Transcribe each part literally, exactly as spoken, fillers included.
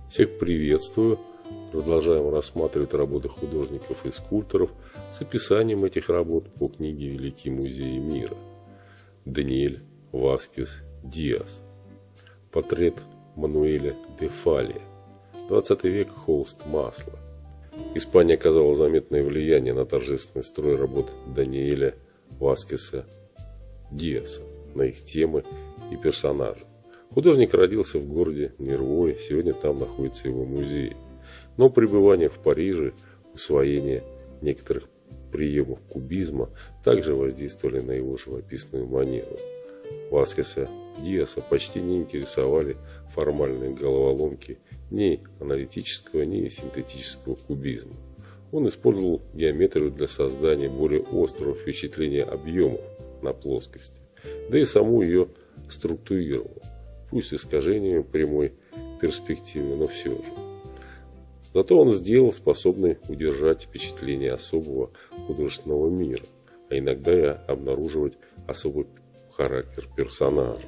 Всех приветствую! Продолжаем рассматривать работы художников и скульпторов с описанием этих работ по книге «Великие музеи мира». Даниэль Васкес Диас. Портрет Мануэля де Фалия. двадцатый век. Холст масла. Испания оказала заметное влияние на торжественный строй работ Даниэля Васкеса Диаса, на их темы и персонажи. Художник родился в городе Нервой, сегодня там находится его музей. Но пребывание в Париже, усвоение некоторых приемов кубизма также воздействовали на его живописную манеру. Васкеса Диаса почти не интересовали формальные головоломки ни аналитического, ни синтетического кубизма. Он использовал геометрию для создания более острого впечатления объемов на плоскости, да и саму ее структурировал, пусть искажениями прямой перспективы, но все же. Зато он сделал способный удержать впечатление особого художественного мира, а иногда и обнаруживать особый характер персонажа.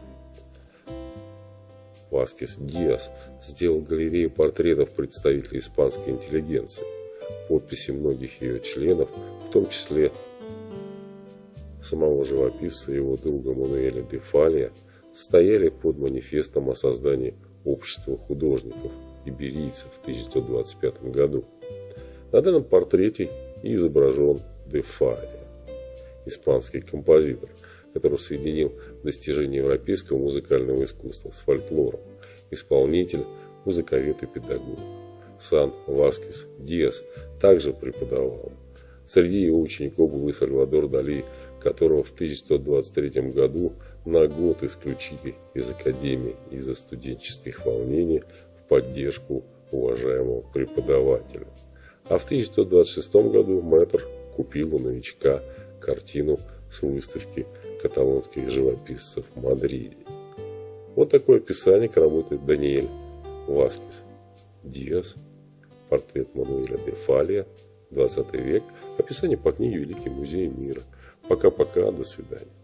Васкес Диас сделал галерею портретов представителей испанской интеллигенции. Подписи многих ее членов, в том числе самого живописца и его друга Мануэля де Фалия, стояли под манифестом о создании общества художников иберийцев в тысяча девятьсот двадцать пятом году. На данном портрете и изображен де Фалия, испанский композитор, который соединил достижения европейского музыкального искусства с фольклором, исполнитель, музыковед и педагог. Сам Васкес Диас также преподавал. Среди его учеников был и Сальвадор Дали, которого в тысяча девятьсот двадцать третьем году на год исключили из академии из-за студенческих волнений в поддержку уважаемого преподавателя. А в тысяча девятьсот двадцать шестом году мэтр купил у новичка картину с выставки каталонских живописцев в Мадриде. Вот такое описание к работе Даниэль Васкес Диас. Портрет Мануэля де Фалия. двадцатый век. Описание по книге «Великие музеи мира». Пока-пока, до свидания.